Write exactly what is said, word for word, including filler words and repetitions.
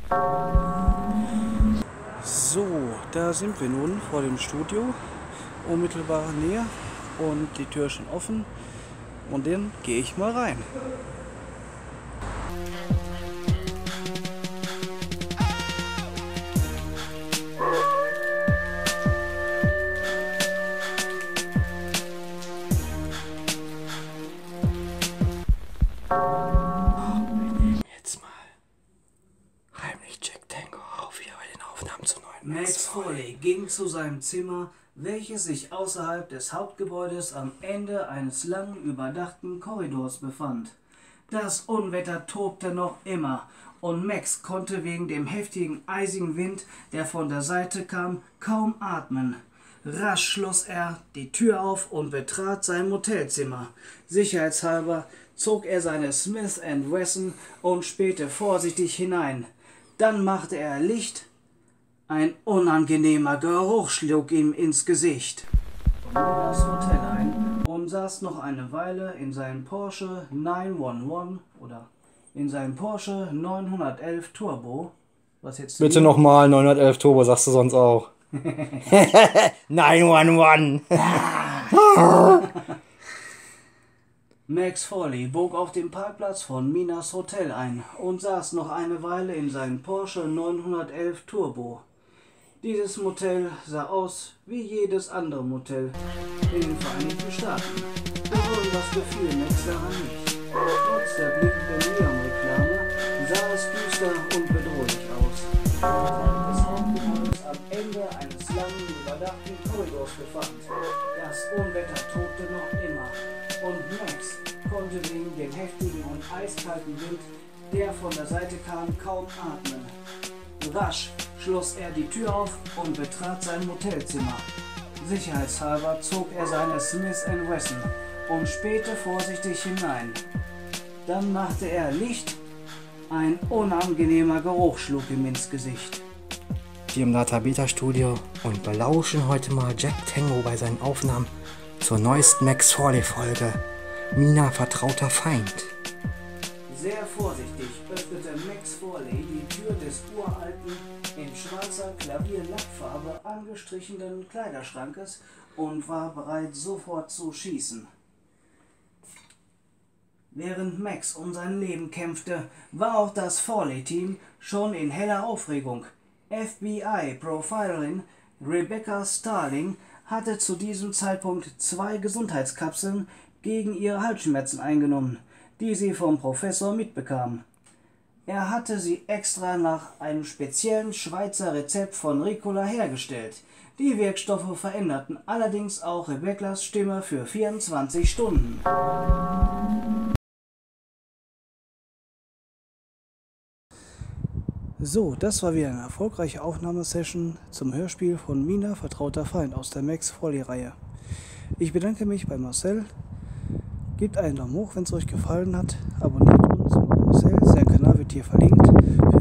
So, da sind wir nun vor dem Studio, unmittelbarer Nähe, und die Tür ist schon offen und dann gehe ich mal rein. Max Foley ging zu seinem Zimmer, welches sich außerhalb des Hauptgebäudes am Ende eines langen, überdachten Korridors befand. Das Unwetter tobte noch immer, und Max konnte wegen dem heftigen, eisigen Wind, der von der Seite kam, kaum atmen. Rasch schloss er die Tür auf und betrat sein Motelzimmer. Sicherheitshalber zog er seine Smith and Wesson und spähte vorsichtig hinein. Dann machte er Licht. Ein unangenehmer Geruch schlug ihm ins Gesicht. Er das Hotel ein und saß noch eine Weile in seinem Porsche neunhundertelf oder in seinem Porsche neunhundertelf Turbo. Was jetzt Bitte nochmal, neunhundertelf Turbo, sagst du sonst auch. neunhundertelf. Max Foley bog auf dem Parkplatz von Minas Hotel ein und saß noch eine Weile in seinem Porsche neunhundertelf Turbo. Dieses Motel sah aus wie jedes andere Motel in den Vereinigten Staaten. Besonders gefiel Max daran nicht. Trotz der blinkenden Neonreklame sah es düster und bedrohlich aus. Das Hauptgebäude am Ende eines langen, überdachten Korridors befand. Das Unwetter tobte noch immer und Max konnte wegen dem heftigen und eiskalten Wind, der von der Seite kam, kaum atmen. Rasch schloss er die Tür auf und betrat sein Motelzimmer. Sicherheitshalber zog er seine Smith and Wesson und spähte vorsichtig hinein. Dann machte er Licht. Ein unangenehmer Geruch schlug ihm ins Gesicht. Wir im Data Beta Studio und belauschen heute mal Jack Tango bei seinen Aufnahmen zur neuesten Max Foley Folge. Mina, vertrauter Feind. Sehr vorsichtig öffnete Max Foley die Tür des uralten, in schwarzer Klavierlackfarbe angestrichenen Kleiderschrankes und war bereit, sofort zu schießen. Während Max um sein Leben kämpfte, war auch das Foley-Team schon in heller Aufregung. F B I-Profilerin Rebecca Starling hatte zu diesem Zeitpunkt zwei Gesundheitskapseln gegen ihre Halsschmerzen eingenommen, die sie vom Professor mitbekam. Er hatte sie extra nach einem speziellen Schweizer Rezept von Ricola hergestellt. Die Wirkstoffe veränderten allerdings auch Rebeccas Stimme für vierundzwanzig Stunden. So, das war wieder eine erfolgreiche Aufnahmesession zum Hörspiel von Mina, vertrauter Feind aus der Max Foley-Reihe. Ich bedanke mich bei Marcel. Gebt einen Daumen hoch, wenn es euch gefallen hat. Abonniert uns. Marcel, sein Kanal wird hier verlinkt.